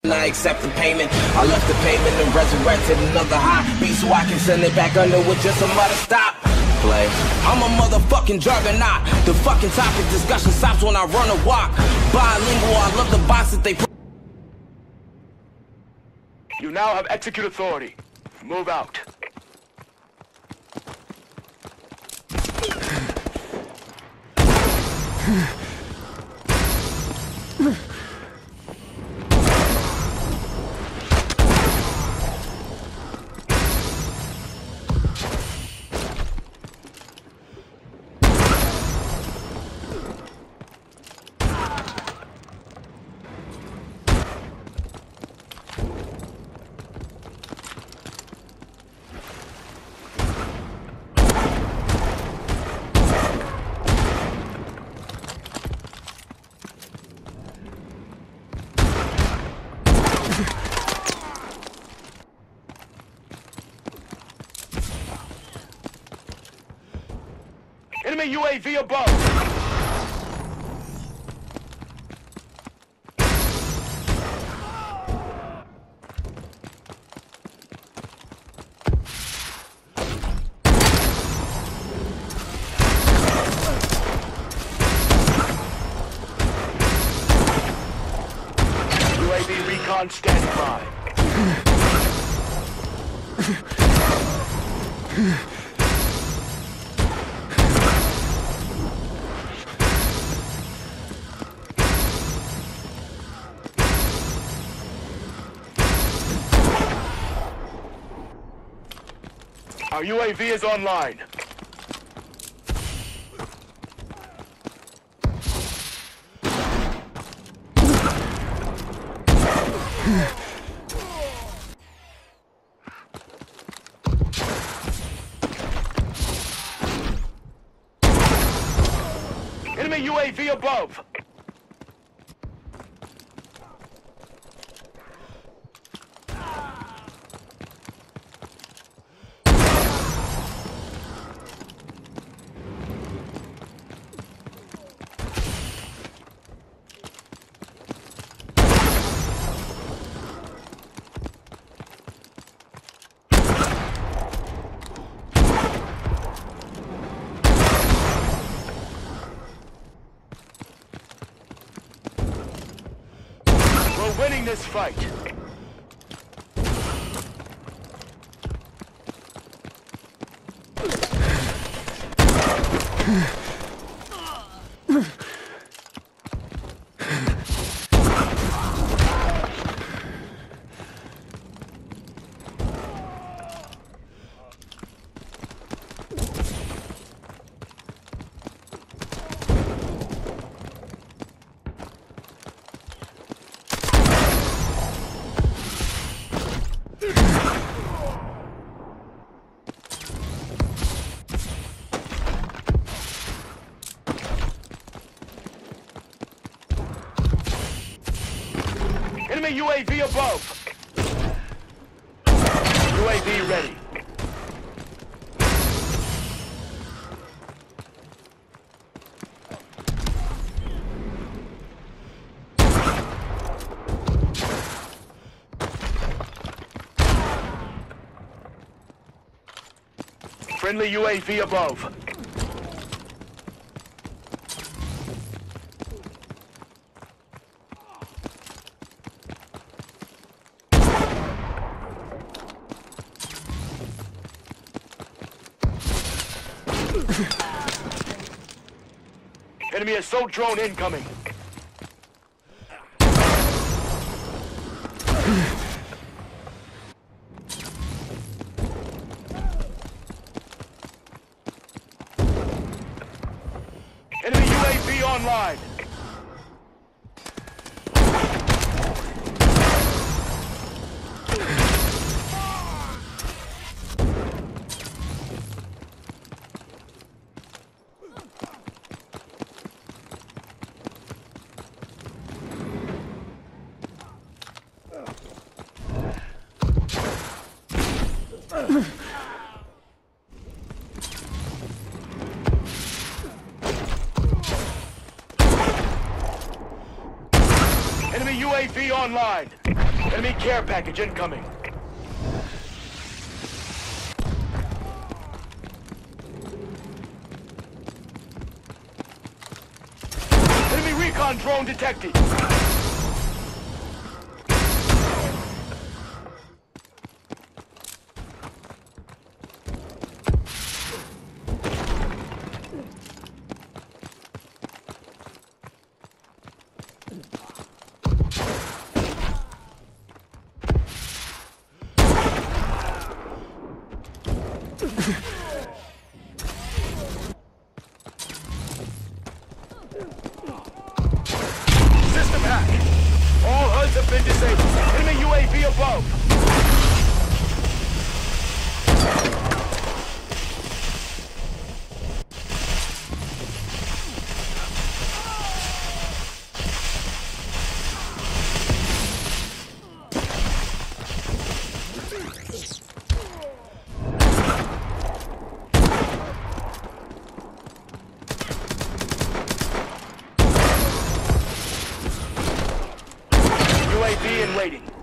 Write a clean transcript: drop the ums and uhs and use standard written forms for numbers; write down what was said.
I accept the payment. I left the pavement and resurrected another high beat so I can send it back under with just some other stop. Play. I'm a motherfucking juggernaut. The fucking topic discussion stops when I run or walk. Bilingual, I love the box that they put. You now have execute authority. Move out. Enemy UAV above! UAV recon standing by. Our UAV is online. Enemy UAV above. We're winning this fight. Enemy UAV above. UAV ready. Friendly UAV above. Enemy assault drone incoming. Enemy UAV online. Enemy UAV online. Enemy care package incoming. Enemy recon drone detected. System hack. All HUDs have been disabled. Enemy UAV above. UAV in waiting.